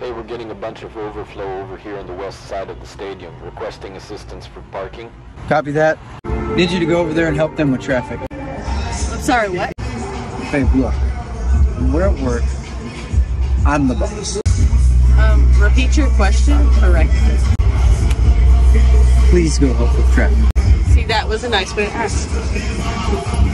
Hey, we're getting a bunch of overflow over here on the west side of the stadium, requesting assistance for parking. Copy that. Need you to go over there and help them with traffic. I'm sorry, what? Hey, look. When we're at work, I'm the boss. Repeat your question correctly. Please go help with traffic. See, that was a nice way to ask.